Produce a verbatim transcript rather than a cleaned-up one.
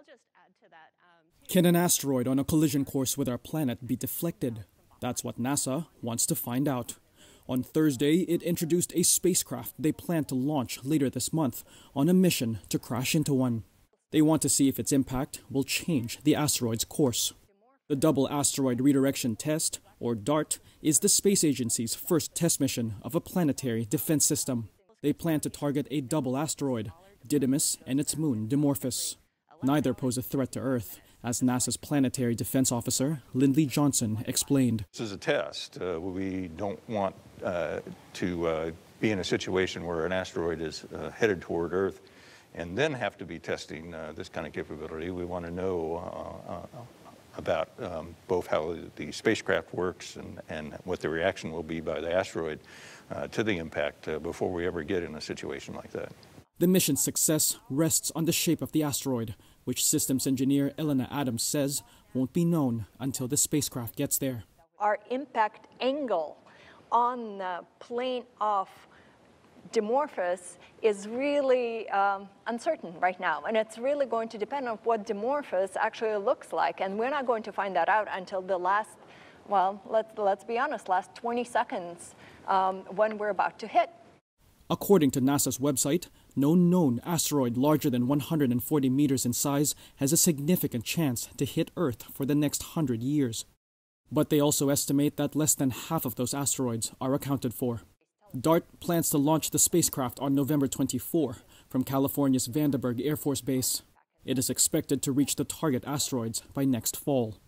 Can an asteroid on a collision course with our planet be deflected? That's what NASA wants to find out. On Thursday, it introduced a spacecraft they plan to launch later this month on a mission to crash into one. They want to see if its impact will change the asteroid's course. The Double Asteroid Redirection Test, or DART, is the space agency's first test mission of a planetary defense system. They plan to target a double asteroid, Didymus and its moon Dimorphos. Neither pose a threat to Earth, as NASA's planetary defense officer, Lindley Johnson, explained. This is a test. Uh, we don't want uh, to uh, be in a situation where an asteroid is uh, headed toward Earth and then have to be testing uh, this kind of capability. We want to know uh, uh, about um, both how the spacecraft works and, and what the reaction will be by the asteroid uh, to the impact uh, before we ever get in a situation like that. The mission's success rests on the shape of the asteroid, which systems engineer Elena Adams says won't be known until the spacecraft gets there. Our impact angle on the plane of Dimorphos is really um, uncertain right now, and it's really going to depend on what Dimorphos actually looks like, and we're not going to find that out until the last, well, let's, let's be honest, last twenty seconds um, when we're about to hit. According to NASA's website, no known asteroid larger than one hundred forty meters in size has a significant chance to hit Earth for the next hundred years. But they also estimate that less than half of those asteroids are accounted for. DART plans to launch the spacecraft on November twenty-fourth from California's Vandenberg Air Force Base. It is expected to reach the target asteroids by next fall.